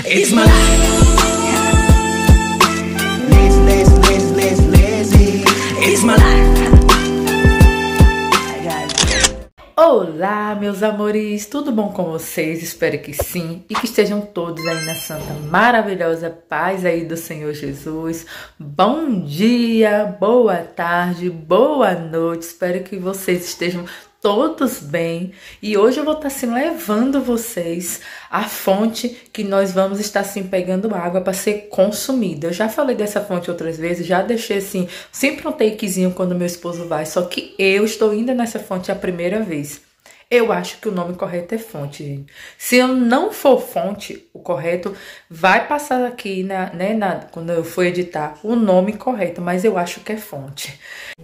It's my life. Lazy. It's my life. Olá, meus amores, tudo bom com vocês? Espero que sim e que estejam todos aí na santa, maravilhosa paz aí do Senhor Jesus. Bom dia, boa tarde, boa noite, espero que vocês estejam todos bem. E hoje eu vou estar assim levando vocês à fonte que nós vamos estar assim pegando água para ser consumida. Eu já falei dessa fonte outras vezes, já deixei assim sempre um takezinho quando meu esposo vai, só que eu estou indo nessa fonte a primeira vez. Eu acho que o nome correto é fonte, gente. Se eu não for fonte, o correto vai passar aqui quando eu for editar o nome correto, mas eu acho que é fonte.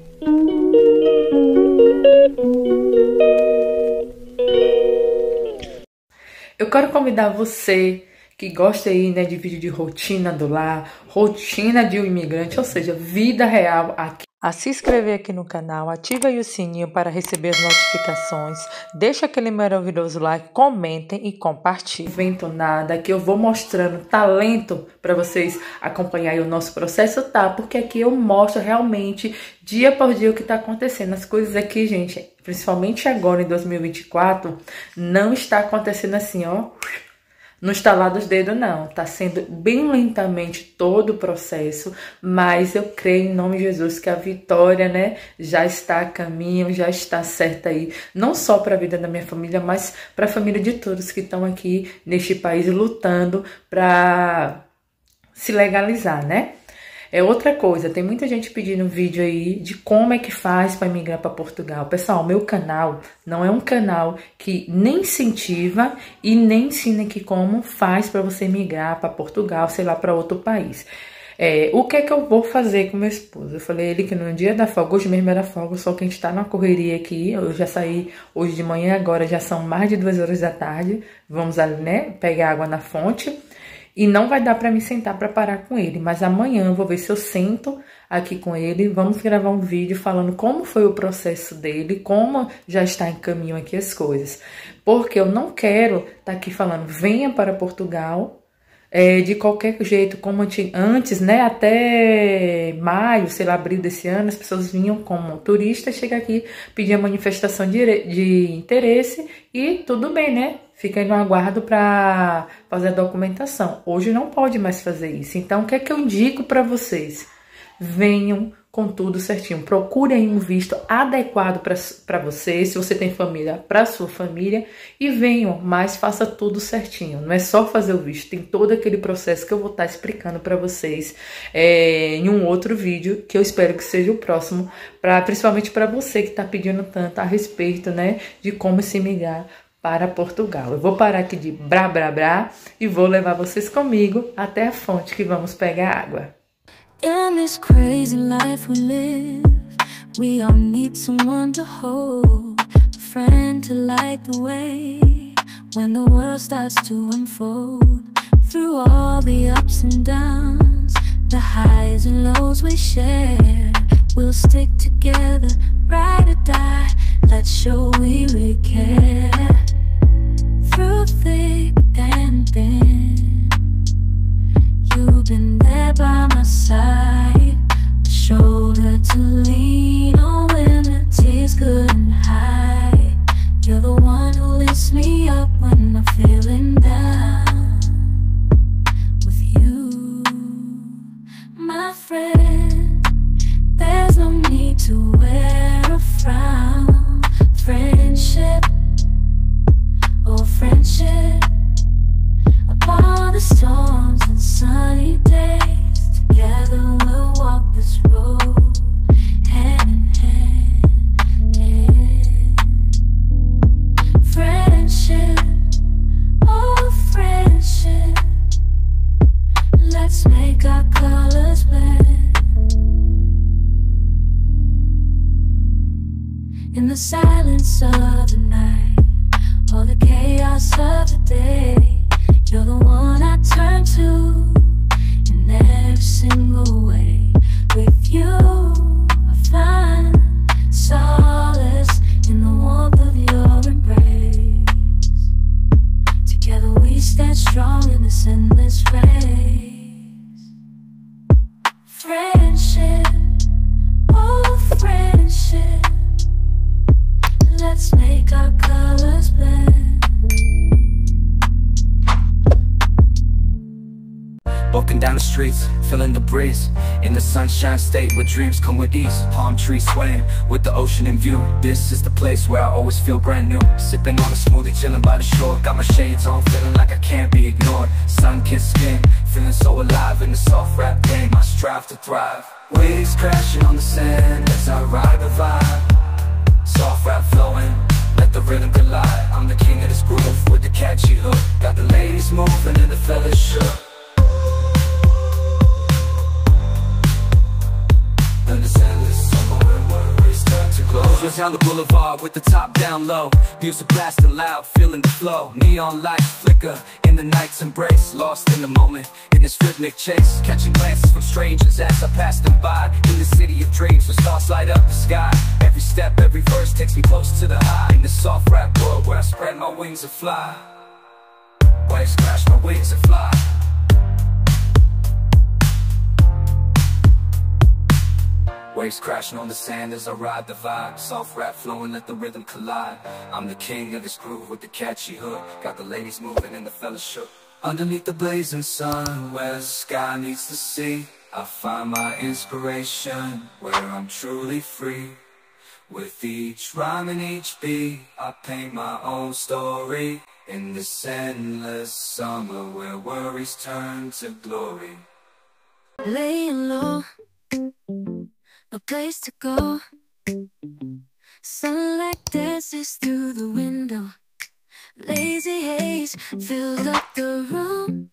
Eu quero convidar você que gosta aí, de vídeo de rotina do lar, rotina de um imigrante, ou seja, vida real aqui, a se inscrever aqui no canal, ativa aí o sininho para receber as notificações, deixa aquele maravilhoso like, comentem e compartilhem. Não invento nada, que eu vou mostrando talento para vocês acompanharem o nosso processo, tá? Porque aqui eu mostro realmente, dia por dia, o que tá acontecendo. As coisas aqui, gente, principalmente agora em 2024, não está acontecendo assim, ó, no estalar dos dedos, não. Tá sendo bem lentamente todo o processo, mas eu creio em nome de Jesus que a vitória, já está a caminho, já está certa aí, não só para a vida da minha família, mas para a família de todos que estão aqui neste país lutando para se legalizar, É outra coisa, tem muita gente pedindo vídeo aí de como é que faz para migrar para Portugal. Pessoal, meu canal não é um canal que nem incentiva e nem ensina aqui como faz para você migrar para Portugal, sei lá, para outro país. O que é que eu vou fazer com meu esposo? Eu falei ele que no dia da folga, hoje mesmo era folga, só que a gente tá numa correria aqui. Eu já saí hoje de manhã, agora já são mais de 2 horas da tarde. Vamos ali, pegar água na fonte. E não vai dar para me sentar para parar com ele, mas amanhã eu vou ver se eu sento aqui com ele. Vamos gravar um vídeo falando como foi o processo dele, como já está em caminho aqui as coisas. Porque eu não quero estar aqui falando, venha para Portugal, de qualquer jeito, como antes, até maio, sei lá, abril desse ano, as pessoas vinham como turistas, chega aqui, pedir a manifestação de interesse e tudo bem, Fica aí no aguardo para fazer a documentação. Hoje não pode mais fazer isso. Então, o que é que eu indico para vocês? Venham com tudo certinho. Procurem um visto adequado para vocês, se você tem família, para sua família. E venham, mas faça tudo certinho. Não é só fazer o visto, tem todo aquele processo que eu vou estar explicando para vocês em um outro vídeo, que eu espero que seja o próximo, principalmente para você que está pedindo tanto a respeito, de como se migrar para Portugal. Eu vou parar aqui de brá e vou levar vocês comigo até a fonte que vamos pegar água. In this crazy life we live, we all need someone to hold, a friend to light the way when the world starts to unfold. Through all the ups and downs, the highs and lows we share, we'll stick together, ride or die, let's show we really care. Through thick and thin, you've been there by my side, a shoulder to lean on when the tears couldn't hide. You're the one who lifts me up when I'm feeling down. With you, my friend, there's no need to wear a frown. Friendship, oh friendship, upon the storms and sunny days, together we'll walk this road, hand in hand. Friendship, oh friendship, let's make our colors blend. In the silence of the night, all the chaos of the day, you're the one I turn to in every single way. With you, I find solace in the warmth of your embrace. Together we stand strong in this endless race. Friendship, oh friendship, let's make our colors blend. Walking down the streets, feeling the breeze, in the sunshine state where dreams come with ease. Palm trees swaying with the ocean in view. This is the place where I always feel brand new. Sipping on a smoothie, chilling by the shore. Got my shades on, feeling like I can't be ignored. Sun-kissed skin, feeling so alive in the soft rap game. I strive to thrive. Waves crashing on the sand as I ride the vibe. Soft rap flowing, let the rhythm collide. I'm the king of this groove with the catchy hook. Got the ladies moving and the fellas shook. Just down the boulevard with the top down low. Music blasting loud, feeling the flow. Neon lights flicker in the night's embrace. Lost in the moment, in this rhythmic chase. Catching glances from strangers as I pass them by. In the city of dreams where stars light up the sky. Every step, every verse takes me close to the high. In the soft rap world where I spread my wings and fly. Waves crash my wings and fly. Waves crashing on the sand as I ride the vibe. Soft rap flowing, let the rhythm collide. I'm the king of this groove with the catchy hook. Got the ladies moving and the fellas shook. Underneath the blazing sun, where the sky meets the sea, I find my inspiration, where I'm truly free. With each rhyme and each beat, I paint my own story. In this endless summer where worries turn to glory. Laying low, no place to go. Sunlight dances through the window. Lazy haze filled up the room.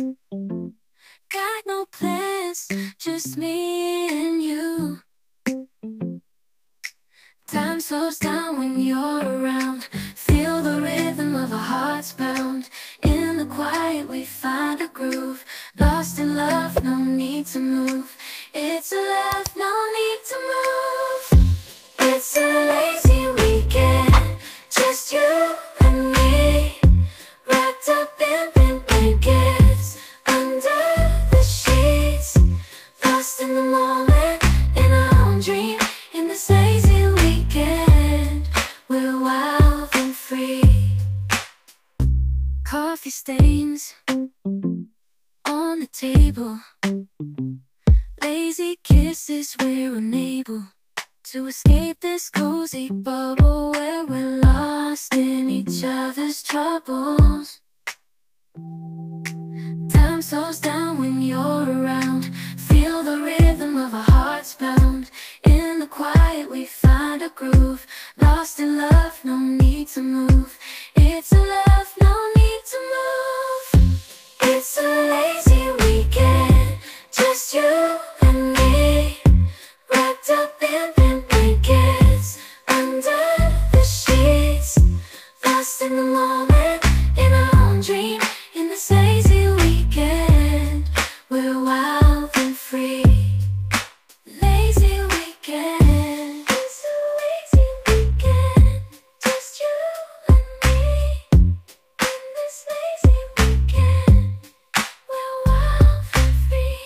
Got no plans, just me and you. Time slows down when you're around. Feel the rhythm of our hearts pound. In the quiet we find a groove. Lost in love, no need to move. It's a love, no need to move. It's a lazy weekend, just you and me. Wrapped up in pink blankets, under the sheets. Lost in the moment, in our own dream. In this lazy weekend, we're wild and free. Coffee stains on the table. Lazy kisses, we're unable to escape this cozy bubble where we're lost in each other's troubles. Time slows down when you're around. Feel the rhythm of our hearts pound. In the quiet we find a groove. Lost in love, no need to move. It's a love, no need to move. It's a lazy weekend, just you and me. Wrapped up in pink blankets, under the sheets. Lost in the moment, in our own dream. In this lazy weekend, we're wild and free. Lazy weekend, it's a lazy weekend, just you and me. In this lazy weekend, we're wild and free.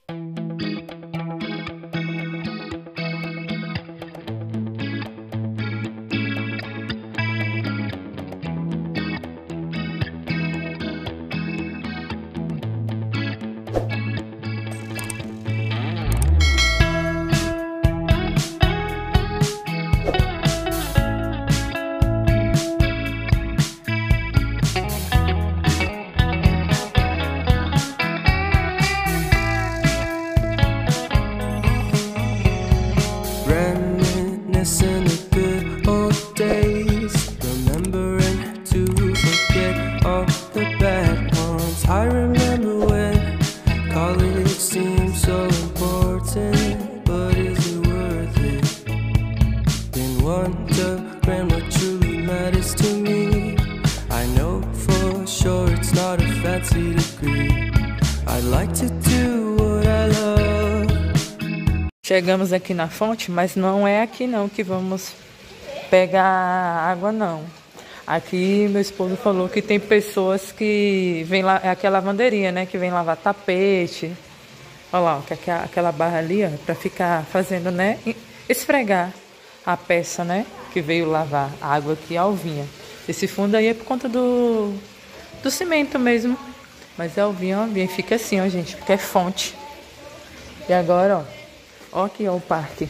Reminiscing the good old days, remembering to forget all the bad ones. I remember when college seemed so important, but is it worth it? Been wondering what truly matters to me. I know for sure it's not a fancy degree. I'd like to do what I love. Chegamos aqui na fonte, mas não é aqui não que vamos pegar água não. Aqui meu esposo falou que tem pessoas que vêm lá, é aquela lavanderia, né? Que vem lavar tapete. Olha lá, que aquela barra ali, ó, pra ficar fazendo, né? Esfregar a peça, né? Que veio lavar a água aqui, a alvinha. Esse fundo aí é por conta do cimento mesmo. Mas a alvinha fica assim, ó, gente, porque é fonte. E agora, ó aqui, ó, o parque.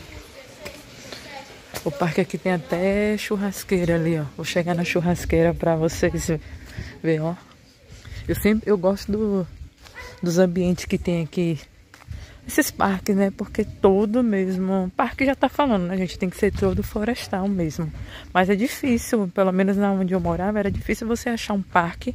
O parque aqui tem até churrasqueira ali, ó. Vou chegar na churrasqueira pra vocês verem, ó. Eu gosto dos ambientes que tem aqui. Esses parques, né? Porque todo mesmo... Parque já tá falando, né? A gente tem que ser todo florestal mesmo. Mas é difícil, pelo menos na onde eu morava, era difícil você achar um parque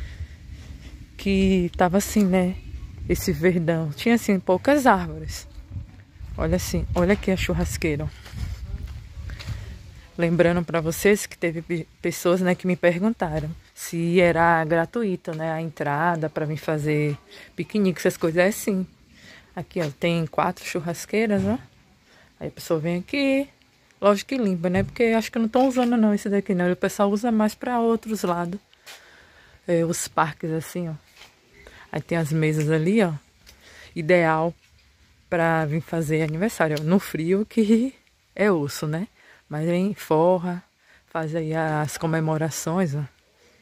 que tava assim, né? Esse verdão. Tinha, assim, poucas árvores. Olha assim, olha aqui a churrasqueira, ó. Lembrando para vocês que teve pessoas, né, que me perguntaram se era gratuito, né, a entrada para vir fazer piquenique, essas coisas. É sim. Aqui, ó, tem 4 churrasqueiras, ó. Aí a pessoa vem aqui, lógico que limpa, né, porque acho que não estão usando não esse daqui não. O pessoal usa mais para outros lados. Os parques assim, ó. Aí tem as mesas ali, ó. Ideal para vir fazer aniversário, ó. No frio que é osso, né? Mas vem, forra, faz aí as comemorações, ó.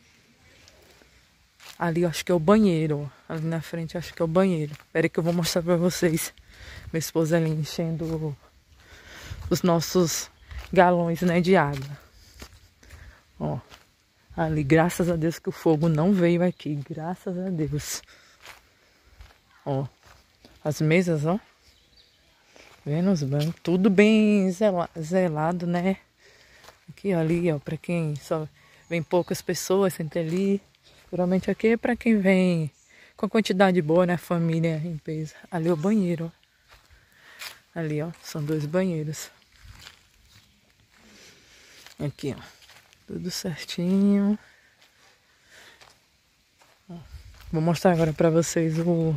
Ali eu acho que é o banheiro, ó. Ali na frente eu acho que é o banheiro. Espera aí que eu vou mostrar pra vocês. Minha esposa ali enchendo os nossos galões, né, de água. Ó, ali, graças a Deus que o fogo não veio aqui. Graças a Deus. Ó, as mesas, ó. Vendo os bancos, tudo bem zelado, né? Aqui, ali, ó, pra quem só vem poucas pessoas, senta ali. Geralmente aqui é pra quem vem com quantidade boa, né? Família em peso. Ali é o banheiro, ó. Ali, ó, são 2 banheiros. Aqui, ó, tudo certinho. Ó, vou mostrar agora pra vocês o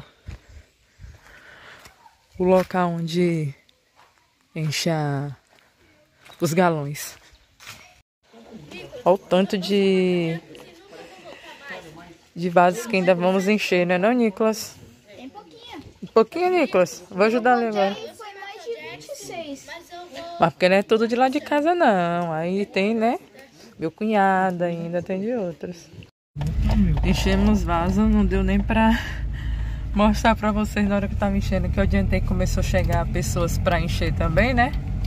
local onde enche os galões. Olha o tanto de vasos que ainda vamos encher, né, não, Nicolas? Tem pouquinho. Um pouquinho, Nicolas? Vou ajudar a levar. Foi mais de 26. Mas porque não é tudo de lá de casa, não. Aí tem, né, meu cunhado ainda, tem de outros. Enchemos vasos, não deu nem pra mostrar pra vocês na hora que tava enchendo, que eu adiantei que começou a chegar pessoas pra encher também, né?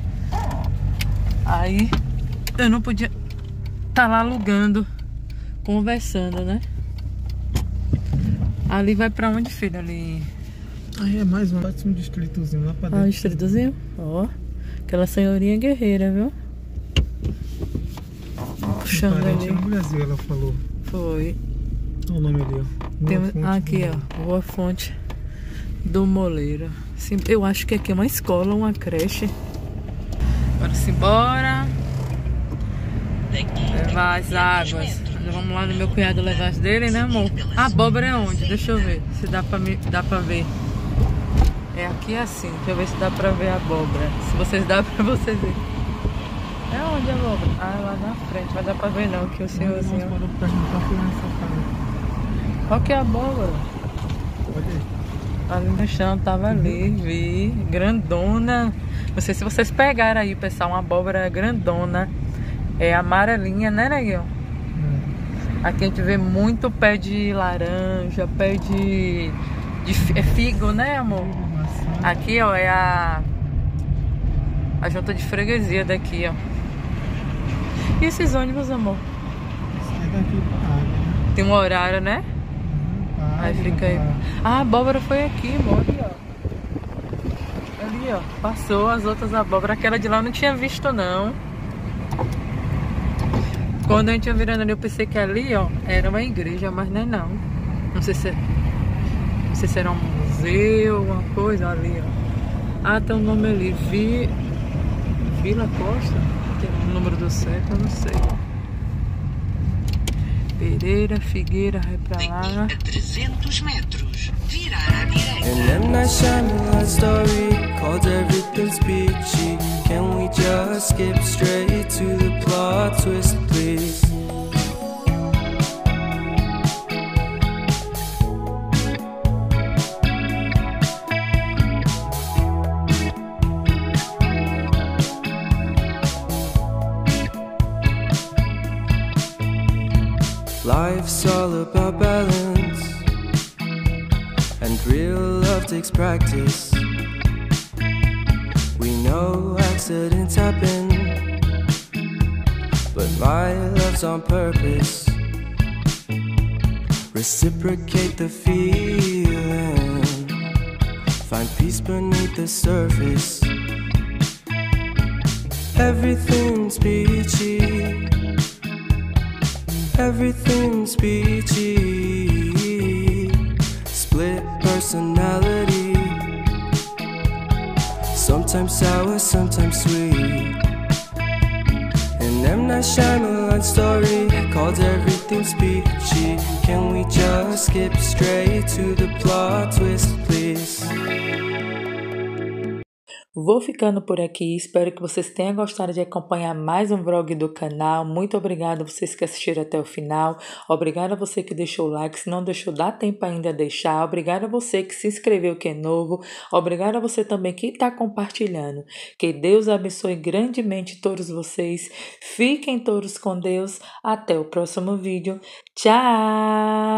Aí eu não podia tá lá alugando, conversando, né? Ali vai pra onde, filho? Ali. Aí é mais um distritozinho lá pra dentro. Ah, distritozinho? Ó, aquela senhorinha guerreira, viu? Puxando ali. No Brasil, ela falou. Foi. Olha o nome ali, ó. Tem, aqui, ó, Boa Fonte do Moleiro. Sim, eu acho que aqui é uma escola, uma creche. Bora simbora. Levar as águas. Vamos lá no meu cunhado levar as dele, né, amor? A abóbora é onde? Deixa eu ver se dá pra ver. É aqui assim. Deixa eu ver se dá pra ver a abóbora. Se vocês dá pra vocês verem. É onde a abóbora? Ah, é lá na frente. Vai dar pra ver não, que o senhorzinho. Qual que é a abóbora? Ali no chão, tava ali, vi. Grandona. Não sei se vocês pegaram aí, pessoal, uma abóbora grandona. É amarelinha, né, Neguinho? Aqui a gente vê muito pé de laranja, pé de figo, né, amor? Aqui, ó, é a junta de freguesia daqui, ó. E esses ônibus, amor? Tem um horário, né? Aí fica aí. Ah, a abóbora foi aqui, amor. Ali, ó. Ali, ó. Passou as outras abóboras. Aquela de lá eu não tinha visto, não. Quando a gente ia virando ali, eu pensei que ali, ó, era uma igreja, mas não é não. Não sei se era um museu, uma coisa ali, ó. Ah, tem um nome ali, Vila Costa? Tem o número do século, não sei. Pereira, Figueira, vai pra lá. 300 metros, vira à direita. An M. Night Shyamalan story called Everything's Peachy. Can we just skip straight to the plot twist, please? Life's all about balance, and real love takes practice. We know accidents happen, but my love's on purpose. Reciprocate the feeling, find peace beneath the surface. Everything's peachy, everything's peachy. Split personality, sometimes sour, sometimes sweet. An M. Night Shyamalan story called Everything's Peachy. Can we just skip straight to the plot twist, please? Vou ficando por aqui, espero que vocês tenham gostado de acompanhar mais um vlog do canal. Muito obrigada a vocês que assistiram até o final. Obrigada a você que deixou o like, se não deixou, dá tempo ainda de deixar. Obrigada a você que se inscreveu, que é novo. Obrigada a você também que está compartilhando. Que Deus abençoe grandemente todos vocês. Fiquem todos com Deus. Até o próximo vídeo. Tchau!